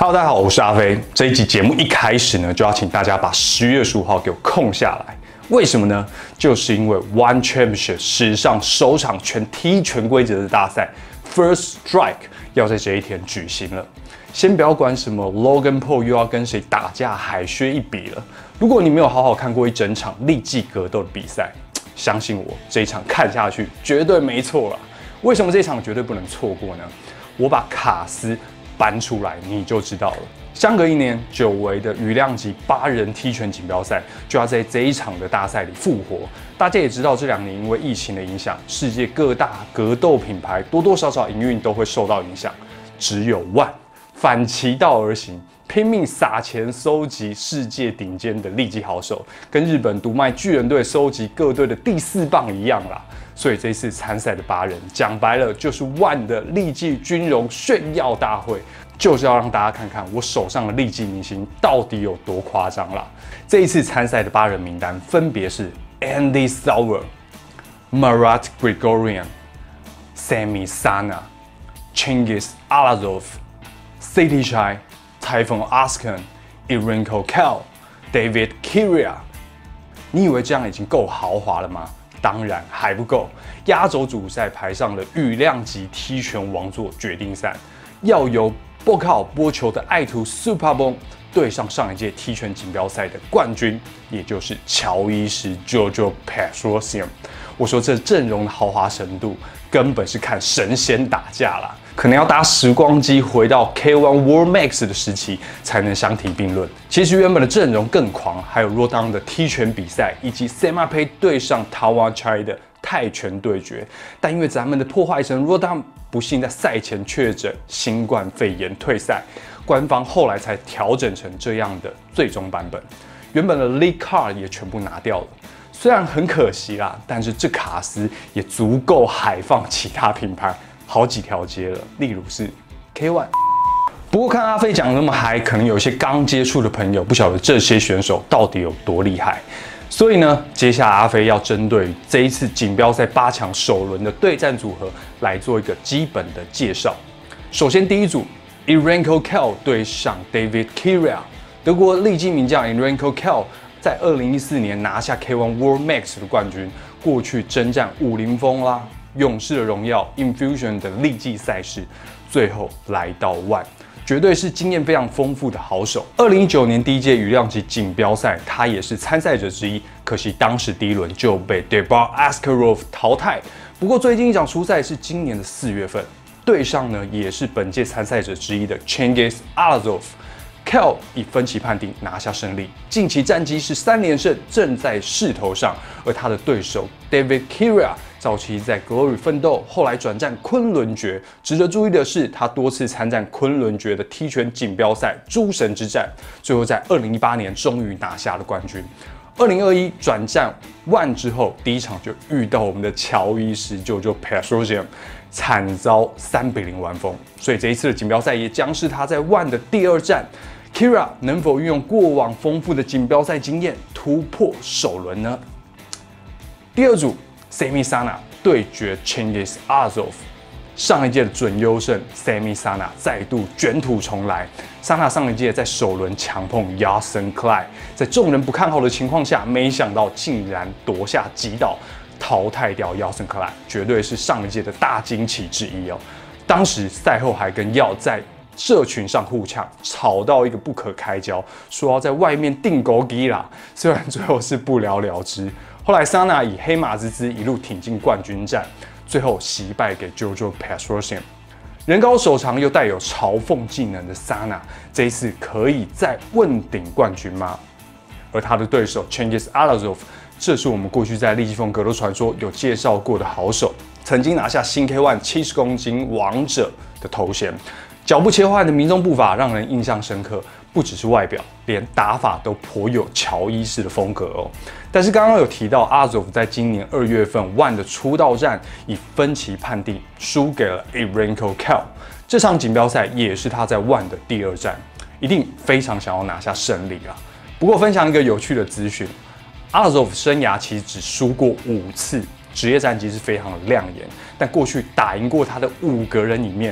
Hello， 大家好，我是阿飞。这一集节目一开始呢，就要请大家把10月15号给我空下来。为什么呢？就是因为 One Championship 史上首场全踢全规则的大赛 First Strike 要在这一天举行了。先不要管什么 Logan Paul 又要跟谁打架海削一笔了。如果你没有好好看过一整场立技格斗的比赛，相信我，这一场看下去绝对没错啦。为什么这一场绝对不能错过呢？我把卡斯搬出来，你就知道了。相隔1年，久违的羽量级8人踢拳锦标赛就要在这一场的大赛里复活。大家也知道，这2年因为疫情的影响，世界各大格斗品牌多多少少营运都会受到影响。只有 ONE 反其道而行，拼命撒钱收集世界顶尖的立技好手，跟日本独卖巨人队收集各队的第4棒一样啦。所以这次参赛的8人，讲白了就是ONE的立技军容炫耀大会，就是要让大家看看我手上的立技明星到底有多夸张啦。这一次参赛的8人名单分别是 Andy Souwer、Marat Grigorian、Sammy Sana、Chingiz Alazov、City Chai、Typhoon Askan、Irenko Kell、David Kiria。你以为这样已经够豪华了吗？当然还不够。压轴主赛排上了羽量级踢拳王座决定赛，要由波靠波球的爱徒 Supabong 对上上一届踢拳锦标赛的冠军，也就是乔伊斯 Jojo Petrosyan。我说这阵容的豪华程度，根本是看神仙打架啦。可能要搭时光机回到 K1 World Max 的时期，才能相提并论。其实原本的阵容更狂，还有若当的踢拳比赛，以及 Samapay 对上 Tawan Chai 的泰拳对决。但因为咱们的破坏神若当不幸在赛前确诊新冠肺炎退赛，官方后来才调整成这样的最终版本。原本的 League Card 也全部拿掉了。虽然很可惜啦，但是这卡司也足够海放其他品牌好几条街了，例如是 K1。不过看阿飞讲那么嗨，可能有一些刚接触的朋友不晓得这些选手到底有多厉害。所以呢，接下来阿飞要针对这一次锦标赛8强首轮的对战组合来做一个基本的介绍。首先第一组 Irenko Kell 对上 David Kiria。德国立技名将 Irenko Kell 在2014年拿下 K1 World Max 的冠军，过去征战50风啦、勇士的荣耀、Infusion 的立技赛事，最后来到ONE，绝对是经验非常丰富的好手。2019年第一届羽量级锦标赛，他也是参赛者之一，可惜当时第1轮就被 Debar Askarov 淘汰。不过最近一场出赛是今年的4月份，对上呢也是本届参赛者之一的 Chingiz Alazov。Kell 以分歧判定拿下胜利，近期战绩是3连胜，正在势头上。而他的对手 David Kiria 早期在 Glory 奋斗，后来转战昆仑决。值得注意的是，他多次参战昆仑决的踢拳锦标赛诸神之战，最后在2018年终于拿下了冠军。2021转战ONE之后，第一场就遇到我们的乔伊斯Jojo Petrosyan，惨遭3-0完封。所以这一次的锦标赛也将是他在ONE的第2战。Kiria 能否运用过往丰富的锦标赛经验突破首轮呢？第2组 Sammy Sana 对决 Chingiz Alazov。上一届的准优胜 Sammy Sana 再度卷土重来。Sana 上一届在首轮强碰 Yasin Clay， 在众人不看好的情况下，没想到竟然夺下击倒，淘汰掉 Yasin Clay， 绝对是上一届的大惊喜之一哦。当时赛后还跟耀在社群上互呛，吵到一个不可开交，说要在外面订狗机啦。虽然最后是不了了之，后来 Sana 以黑马之姿一路挺进冠军战，最后惜败给 Jojo Petrosyan。人高手长又带有嘲讽技能的 Sana， 这一次可以再问鼎冠军吗？而他的对手 Chingiz Alazov， 这是我们过去在立技风格斗传说有介绍过的好手，曾经拿下新 K1 70公斤王者的头衔。脚步切换的民众步伐让人印象深刻，不只是外表，连打法都颇有乔伊式的风格哦。但是刚刚有提到 Alazov 在今年2月份ONE的出道战以分歧判定输给了 Irenko Kell， 这场锦标赛也是他在ONE的第2战，一定非常想要拿下胜利啦。不过分享一个有趣的资讯 ，Alazov 生涯其实只输过5次，职业战绩是非常的亮眼，但过去打赢过他的5个人里面，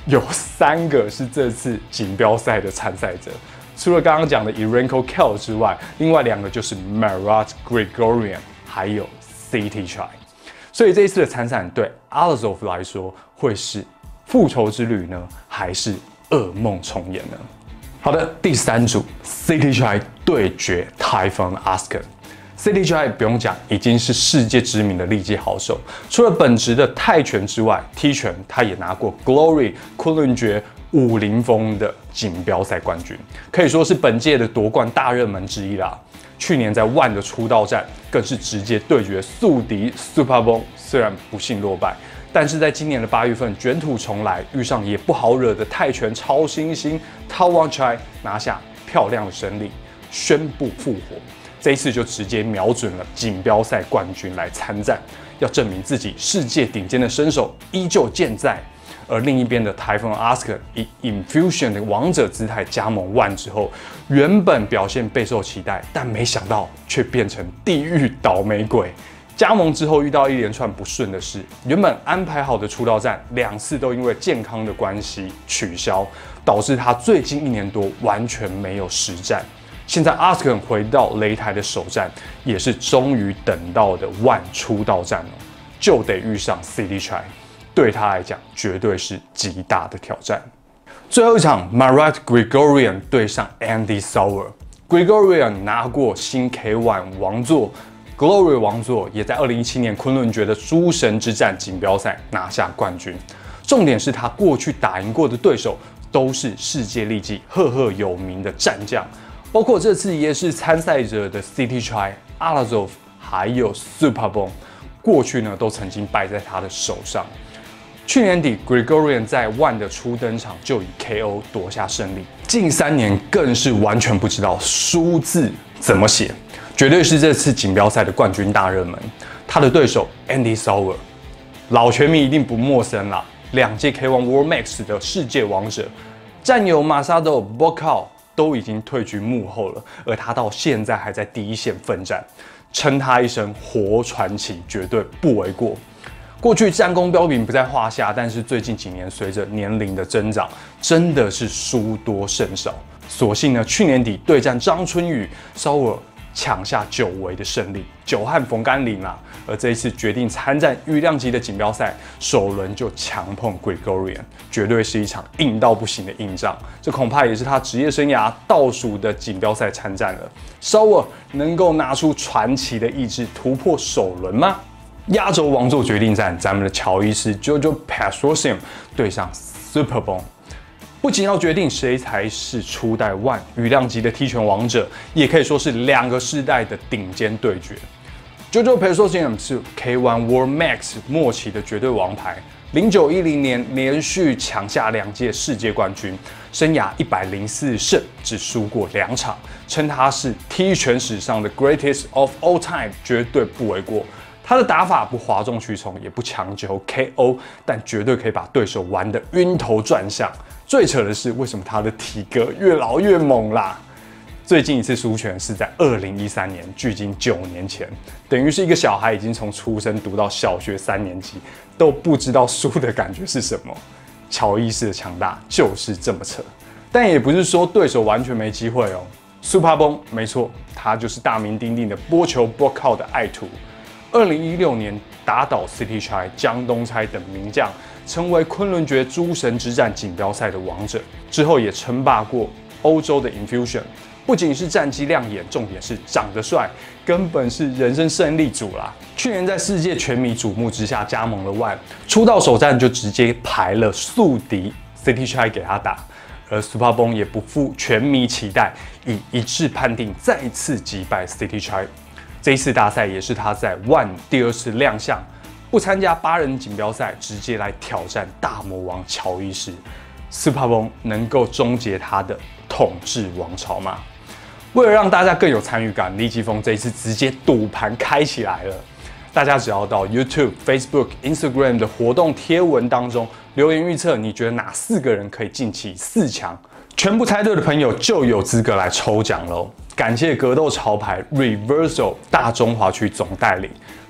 有3个是这次锦标赛的参赛者。除了刚刚讲的 Erenco Kell 之外，另外2个就是 Marat Grigorian 还有 City Chai。所以这一次的参赛对 Alazov 来说会是复仇之旅呢，还是噩梦重演呢？好的，第3组 City Chai 对决 Tayfun Askan。City Chai 不用讲，已经是世界知名的力技好手。除了本职的泰拳之外，踢拳他也拿过 Glory 昆仑决50风的锦标赛冠军，可以说是本届的夺冠大热门之一啦。去年在ONE的出道战更是直接对决宿敌 Supabong， 虽然不幸落败，但是在今年的8月份卷土重来，遇上也不好惹的泰拳超新星 Tayfun Chai， 拿下漂亮的胜利，宣布复活。这一次就直接瞄准了锦标赛冠军来参战，要证明自己世界顶尖的身手依旧健在。而另一边的 Tayfun Askan 以 Infusion 的王者姿态加盟ONE之后，原本表现备受期待，但没想到却变成地狱倒霉鬼。加盟之后遇到一连串不顺的事，原本安排好的出道战2次都因为健康的关系取消，导致他最近1年多完全没有实战。现在 Askan 回到擂台的首战，也是终于等到的ONE出道战了，就得遇上 City Chai。对他来讲，绝对是极大的挑战。最后一场 Marat Grigorian 对上 Andy Souwer。Grigorian 拿过新 K1 王座 Glory 王座，也在2017年昆仑决的诸神之战锦标赛拿下冠军。重点是他过去打赢过的对手都是世界力技赫赫有名的战将，包括这次也是参赛者的 City Chai、Alazov 还有 Supabong， 过去呢都曾经败在他的手上。去年底 ，Grigorian 在ONE的初登场就以 KO 夺下胜利，近3年更是完全不知道输字怎么写，绝对是这次锦标赛的冠军大热门。他的对手 Andy Souwer， 老拳迷一定不陌生啦，2届 K1 World Max 的世界王者，战友 Masado Bokal 都已经退居幕后了，而他到现在还在第一线奋战，称他一声活传奇绝对不为过。过去战功彪炳不在话下，但是最近几年随着年龄的增长，真的是输多胜少。所幸呢，去年底对战张春雨，Souwer抢下久违的胜利，久旱逢甘霖啦。而这一次决定参战羽量级的锦标赛，首轮就强碰 Grigorian， 绝对是一场硬到不行的硬仗。这恐怕也是他职业生涯倒数的锦标赛参战了。Souwer能够拿出传奇的意志突破首轮吗？压轴王座决定战，咱们的乔伊斯 Jojo Petrosian 对上 Supabong， 不仅要决定谁才是初代ONE羽量级的踢拳王者，也可以说是2个世代的顶尖对决。Jojo Petrosian 是 K1 World Max 末期的绝对王牌，09-10年连续抢下2届世界冠军，生涯104胜，只输过2场，称他是踢拳史上的 Greatest of All Time， 绝对不为过。他的打法不哗众取宠，也不强求 KO， 但绝对可以把对手玩得晕头转向。最扯的是，为什么他的体格越老越猛啦？最近一次输拳是在2013年，距今9年前，等于是一个小孩已经从出生读到小学3年级，都不知道输的感觉是什么。乔伊斯的强大就是这么扯，但也不是说对手完全没机会哦。Supabong 没错，他就是大名鼎鼎的波球 Bokal 的爱徒。2016年打倒 City Chai、江东差等名将，成为昆仑决诸神之战锦标赛的王者。之后也称霸过欧洲的 Infusion， 不仅是战绩亮眼，重点是长得帅，根本是人生胜利组啦。去年在世界拳迷瞩目之下加盟了ONE，出道首战就直接排了宿敌 City Chai 给他打。而 Supabong 也不负全迷期待，以一致判定再次击败 City Chai。这一次大赛也是他在ONE第2次亮相，不参加8人锦标赛，直接来挑战大魔王乔伊斯。Supabong 能够终结他的统治王朝吗？为了让大家更有参与感，立技疯这一次直接赌盘开起来了。大家只要到 YouTube、Facebook、Instagram 的活动贴文当中留言预测，你觉得哪4个人可以晋级4强？全部猜对的朋友就有资格来抽奖喽！感谢格斗潮牌 Reversal 大中华区总代理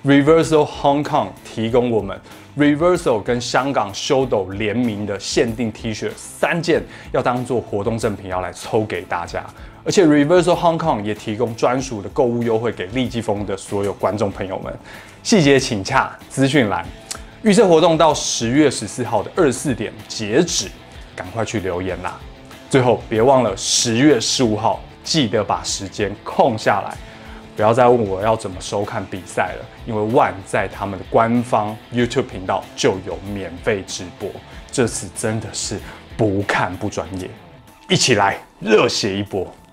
Reversal Hong Kong 提供我们 Reversal 跟香港修斗联名的限定 T 恤3件，要当做活动赠品要来抽给大家。而且 Reversal Hong Kong 也提供专属的购物优惠给立技疯的所有观众朋友们，细节请洽资讯栏。预测活动到10月14号的24点截止，赶快去留言啦！最后别忘了10月15号，记得把时间空下来。不要再问我要怎么收看比赛了，因为One在他们的官方 YouTube 频道就有免费直播。这次真的是不看不专业，一起来热血一波！